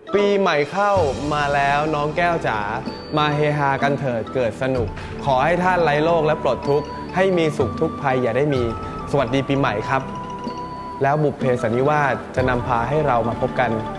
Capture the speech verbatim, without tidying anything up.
ปีใหม่เข้ามาแล้วน้องแก้วจ๋ามาเฮฮากันเถิดเกิดสนุกขอให้ท่านไร้โรคและปลดทุกข์ให้มีสุขทุกภัยอย่าได้มีสวัสดีปีใหม่ครับแล้วบุพเพสันนิวาสจะนำพาให้เรามาพบกัน